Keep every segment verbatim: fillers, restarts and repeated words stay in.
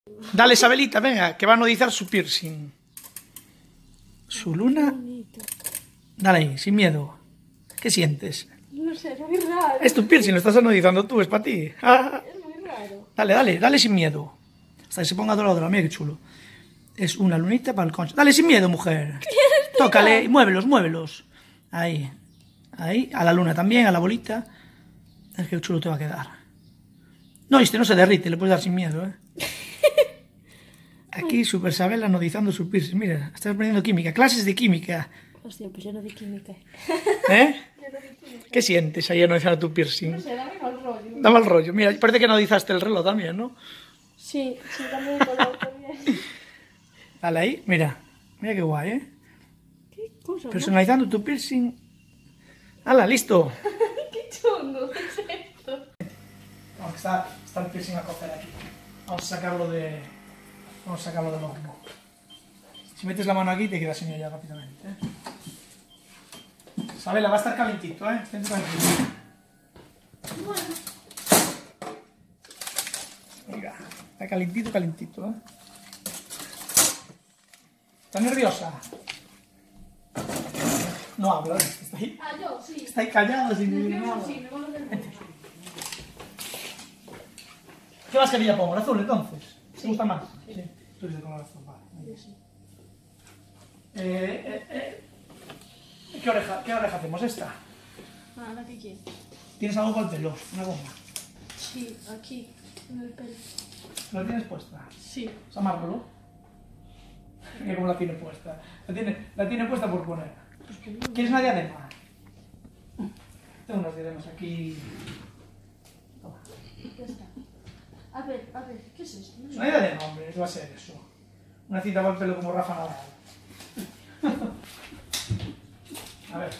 Dale, Isabelita, venga, que va a nudizar su piercing. Su luna. Dale ahí, sin miedo. ¿Qué sientes? No sé, es muy raro. Es tu piercing, lo estás anudizando tú, es para ti. Ah. Es muy raro. Dale, dale, dale sin miedo. Hasta que se ponga dorado, mira qué chulo. Es una lunita para el concho. Dale sin miedo, mujer. Tócale, muévelos, muévelos. Ahí, ahí, a la luna también, a la bolita. Es que chulo te va a quedar. No, este no se derrite, le puedes dar sin miedo, ¿eh? Aquí Super Sabela anodizando su piercing. Mira, estás aprendiendo química, clases de química. Hostia, pues yo no di química. ¿Eh? Yo no di química. ¿Qué sientes ahí anodizando tu piercing? No sé, dame mal rollo. Da mal rollo. Mira, parece que anodizaste el reloj también, ¿no? Sí, sí, también de color también. Dale ahí, mira. Mira qué guay, ¿eh? ¿Qué cosa? Personalizando tu piercing. ¡Hala, listo! ¡Qué chungo! ¿Qué es esto? Vamos, está, está el piercing a cocer aquí. Vamos a sacarlo de... Vamos a sacarlo del horno. Si metes la mano aquí te queda sin ella rápidamente, ¿eh? Isabela, va a estar calentito, ¿eh? Estén tranquilos. Bueno. Venga, está calentito, calentito, ¿eh? ¿Estás nerviosa? No habla, ¿eh? Está ahí, Ah, yo, sí. está ahí callado sin decir Nervioso, nada. sí, me vuelvo nervioso. ¿Qué mascarilla pongo? ¿La azul entonces? ¿Te Sí. gusta más? Sí. Tú eres de color azul, vale. Yo sí. Eh, eh, eh. ¿Qué, oreja, ¿Qué oreja hacemos? ¿Esta? Ah, la que quiero. ¿Tienes algo para el pelo? ¿Una goma? Sí, aquí, en el pelo. ¿La tienes puesta? Sí. ¿Es amargo? Mira cómo la tiene puesta. La tiene, la tiene puesta por poner. Pues que no. ¿Quieres una diadema? Tengo unas diademas aquí. Toma. Ya está. A ver, a ver, ¿qué es esto? No sé. Una diadema, hombre, ¿qué va a ser eso? Una cinta para el pelo como Rafa Nadal. A ver.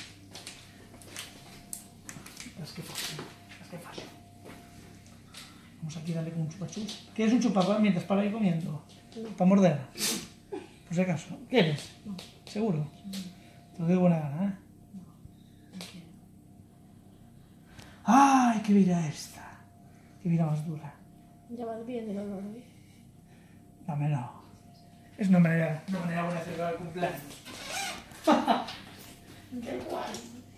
Es que fácil. Es que fácil. Vamos aquí a darle con un chupachus. ¿Quieres un chupapá mientras para ir comiendo? ¿Para morder? Por si acaso. ¿Quieres? No. ¿Seguro? Te lo doy buena gana, ¿eh? No quiero. ¡Ay, qué vida esta! ¡Qué vida más dura! Ya va bien el olor, ¿eh? Dámelo. Es una manera, una manera buena de celebrar el cumpleaños. ¡Qué guay!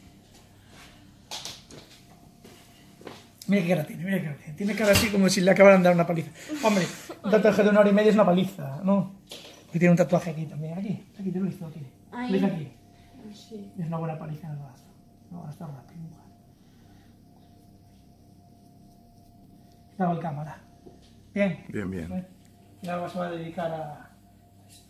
Mira qué cara tiene, mira qué cara tiene. Tiene cara así como si le acabaran de dar una paliza. Hombre, un tatuaje de una hora y media es una paliza, ¿no? Porque tiene un tatuaje aquí también. Aquí, aquí, te lo hizo aquí. Ahí. Lo hizo aquí. Sí. Es una buena paliza en el brazo. No, ahora está rápido, mujer. Graba el cámara. Bien. Bien, bien. Y ahora se va a dedicar a esto.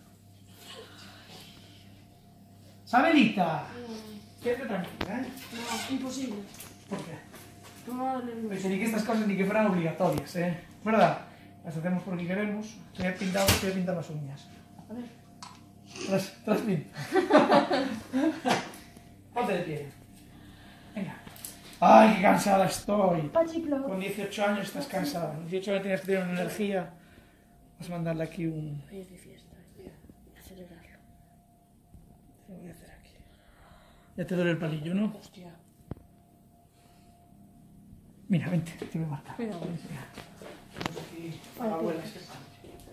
¡Sabelita! Quédate tranquila, ¿eh? No, imposible. ¿Por qué? No me va a doler mucho. Pensé ni que estas cosas ni que fueran obligatorias, ¿eh? ¿Verdad? Las hacemos porque queremos. Te voy a pintar, te voy a pintar las uñas. A ver. Tras, tras pinta. Ponte de pie. Venga. ¡Ay, qué cansada estoy! Pachiplo. Con dieciocho años estás cansada. Con dieciocho años tienes que tener una energía. Vas a mandarle aquí un... Hoy es de fiesta, voy a acelerarlo. Lo voy a hacer aquí. Ya te duele el palillo, ¿no? Hostia. Mira, vente, te voy a marcar. Cuidado. Vamos aquí a la abuela. este pan.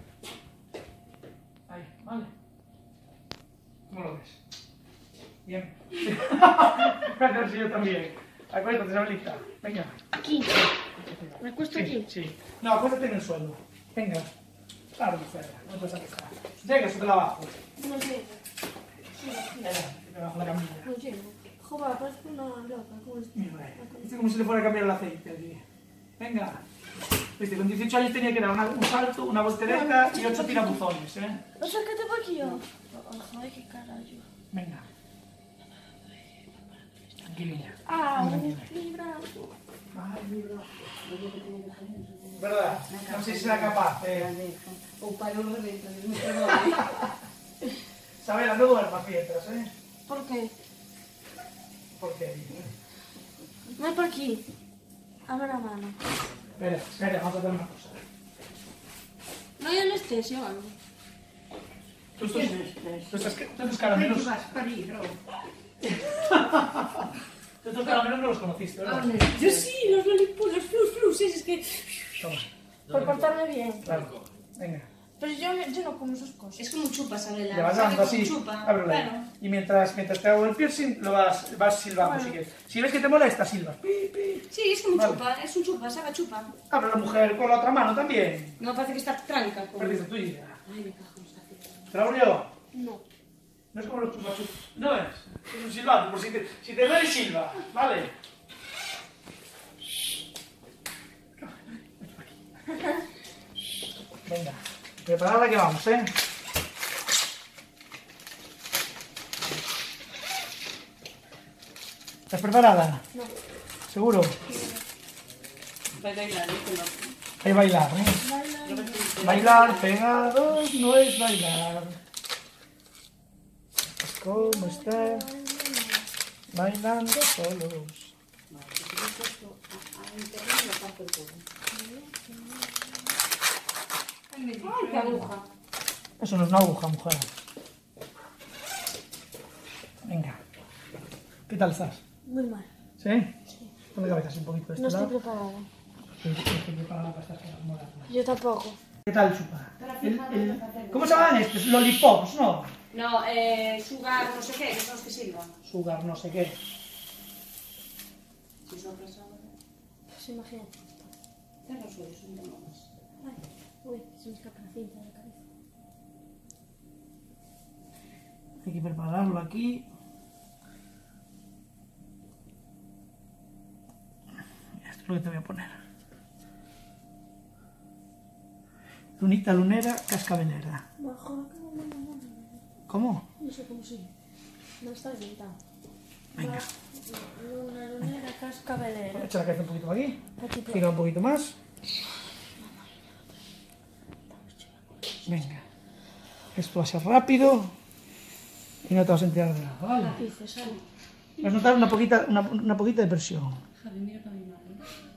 Ahí, vale. ¿Cómo lo ves? Bien. Gracias, yo también. Acuéstate, Sablita. Venga. Aquí. ¿Me acuesto Sí, aquí? sí. No, acuéstate en el suelo. Venga. Claro, mujer. No te vas a quejar. Llega, eso te la bajo. No llego. Venga, te bajo la camilla. No llego. Joder, parezco una loca. ¿Cómo es? Mira, es como si le fuera a cambiar el aceite aquí. Venga. Viste, con dieciocho años tenía que dar una- un salto, una voltereta y ocho tirabuzones, ¿eh? O sea, ¿qué te va aquí yo? Joder, qué carajo. Venga. Tranquililla. Ah, Tranquila. mi brazo. Ay, mi brazo. ¿Verdad? No sé si será capaz. Eh. O para no reventar, me Sabela, no duermas mientras, ¿eh? ¿Por qué? ¿Por qué? No es por aquí. Abre la mano. Espera, espera, vamos a hacer una cosa. No hay anestesia o algo. Tú estás, tú estás, tú estos caramelos... Tú estos caramelos no los conociste, ¿verdad? Yo sí, los lollipops, los flus flus, es que... Toma. Por portarme bien. Claro. Venga. Pero yo, yo no como esas cosas. Es como chupas, Adela. Le vas Sabe dando como así, chupa. ábrelo ahí. Claro. Y mientras, mientras te hago el piercing, lo vas, vas silbando Bueno. si quieres. Si ves que te molesta, silbas. Pi, pi. Sí, es como Vale. chupa, es un chupa, sabe a chupa. Ábrelo, mujer, con la otra mano también. No, parece que está tranca. Como... Perdiste tu idea. Ay, me cago en esta tía. ¿Te lo abro yo? No. No es como los chupa chupa. No es. Es un silbato, por si te, si te duele, silba. ¿Vale? Venga, preparada que vamos, ¿eh? ¿Estás preparada? No. ¿Seguro? Va a bailar, ¿eh? Que no. Hay bailar, ¿eh? Bailar pegados no es bailar. ¿Cómo están? Bailando solos. Ay, qué aguja. Eso no es una aguja, mujer. Venga. ¿Qué tal estás? Muy mal. ¿Sí? Sí. Ponme cabeza así un poquito de este No estoy lado. preparada. Estoy, estoy preparada para estas cosas modernas. Yo tampoco. ¿Qué tal, chupa? El- el- ¿Cómo se llaman estos? Lollipops, ¿no? No, eh, sugar, no sé qué, que son los que silban. Sugar, no sé qué. Si soplas ahora. Pues imagínate. Cierra los ojos, un poco más. Ay, uy, se me escapa la cinta de la cabeza. Hay que prepararlo aquí. Esto es lo que te voy a poner. Lunita lunera, cascabelera. Bajo acá, no, no, no, no. ¿Cómo? No sé cómo sigue. No está inventado. Venga. Luna, lunera, cascabelera. Echa la cabeza un poquito para aquí. Aquí, por- Gira un poquito más. Venga. Esto va a ser rápido. Y no te vas a enterar de nada, ¿vale? Dice, sale. Vas a notar una poquita, una, una poquita de presión. Javi, mira para mi madre.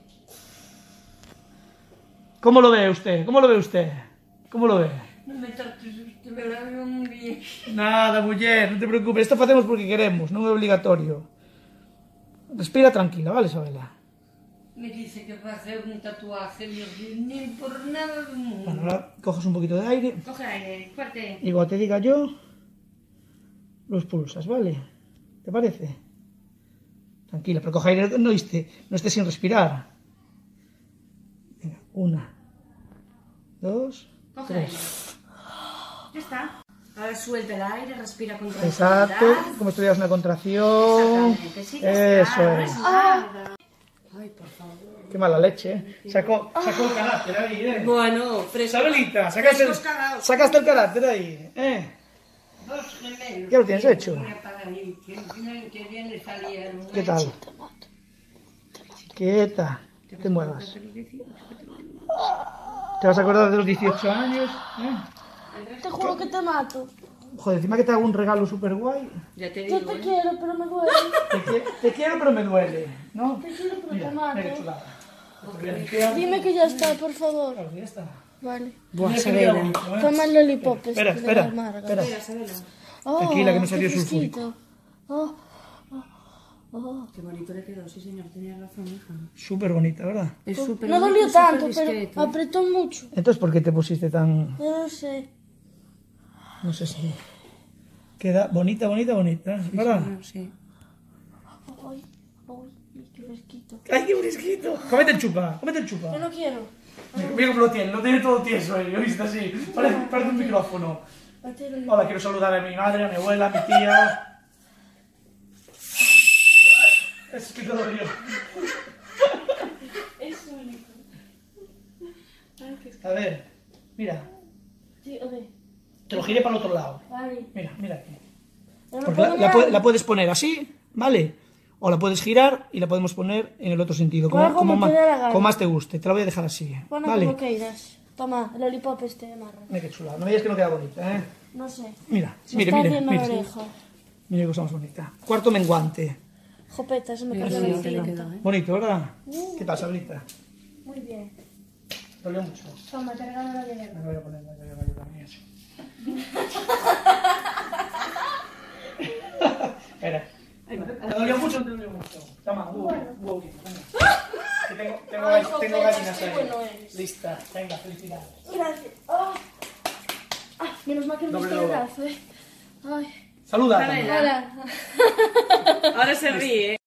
¿Cómo lo ve usted? ¿Cómo lo ve usted? ¿Cómo lo ve? No me trates, usted me lo veo muy bien. Nada, mujer, no te preocupes. Esto hacemos porque queremos, no es obligatorio. Respira tranquila, ¿vale, Isabela? Me dice que va a hacer un tatuaje, Dios mío, ni por nada del mundo. Bueno, ahora coges un poquito de aire Coge aire, fuerte. y cuando te diga yo, los pulsas, ¿vale? ¿Te parece? Tranquila, pero coge aire, no, esté, no estés sin respirar. Venga, una, dos, Coge tres. aire. Ya está. Ahora suelta el aire, respira con Exacto, tranquilidad. como estuvieras una contracción. Exactamente, sí que Eso está, es. respira. Ay, por favor. Qué mala leche, ¿eh? Sacó, sacó el carácter ahí, ¿eh? Bueno, fresco. Isabelita, sacaste el, Frescos cagados. sacaste el carácter ahí, ¿eh? Dos gemelos. ¿Ya lo tienes hecho? Voy a parar ahí, que viene- que viene salieron. ¿Qué tal? Quieta, que te muevas. ¿Te vas a acordar de los dieciocho años? ¿Eh? Te juro que te mato. Joder, encima que te hago un regalo súper guay. Ya te Yo digo, te ¿eh? quiero, pero me duele. Te, qui- te quiero pero me duele, ¿no? Te quiero, pero Mira, te mato. mira qué chulada. Te voy a limpiar. Dime que ya está, por favor. Claro, ya está. Vale. Mira que queda bonito, ¿eh? Toma el lollipop Espera, este de espera, la amarga. espera. Espera, Isabela. Oh, Tranquila, que no se qué dio fresquito. sulfúrico. Oh, oh, oh. Qué bonito le quedó, sí señor, tenía razón, hija. Súper bonita, ¿verdad? Es súper No bonito, dolió súper tanto, discreto. pero apretó mucho. Entonces, ¿por qué te pusiste tan...? No lo sé. No sé si... Queda bonita, bonita, bonita, ¿verdad? Señor, sí. Ay, ay, qué fresquito. ¡Ay, qué fresquito! Cómete el chupa, cómete el chupa. Yo no quiero. Mira, mira cómo lo tiene, lo tiene todo tieso ahí, ¿lo viste así? Parece, parece un micrófono. Date el lollipop. Hola, quiero saludar a mi madre, a mi abuela, a mi tía. Es que todo dolió. Es único. Ay, qué... A ver, mira, Sí, ok. te lo giré para el otro lado. Vale. Mira, mira aquí. No me Porque la, puedo la mirar. pu- la puedes poner así, ¿vale? O la puedes girar y la podemos poner en el otro sentido, como, Bueno, como como, te más, dé la gana. como más te guste. Te la voy a dejar así, Bueno, ¿vale? como quieras. Toma, el lollipop este de amarga. Mira qué chula. No me digas que no queda bonita, ¿eh? No sé. Mira, Se mire, está mire, haciendo mire. la oreja. Mira qué cosa más bonita. Cuarto menguante. Jopeta, se me Mira, perdió sí, la te le cinta. quedó, ¿eh? Bonito, ¿verdad? ¿Qué tal, Sabrita? Muy bien. Dolió mucho. Toma, te regalo la Me llavera. voy a poner, me voy a poner la mía, sí. Espera. ¿Te dolió mucho o no te dolió mucho? Toma, un huevo, un huevo, venga. Que tengo, tengo, Ay, gall- tengo Jopeta, gallinas qué ahí. bueno eres. Lista, venga, felicidades. Gracias. Oh. Menos mal que no me Doble está el lobo. brazo, eh. Ay. Saluda. Dale. Hola. Ahora se ríe.